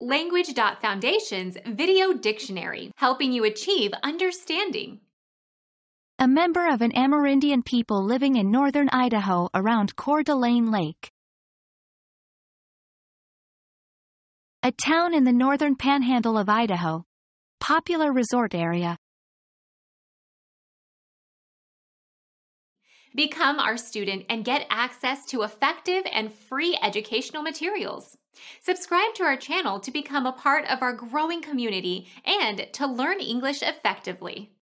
Language.Foundation's Video Dictionary, helping you achieve understanding. A member of an Amerindian people living in northern Idaho around Coeur d'Alene Lake. A town in the northern panhandle of Idaho. Popular resort area. Become our student and get access to effective and free educational materials. Subscribe to our channel to become a part of our growing community and to learn English effectively.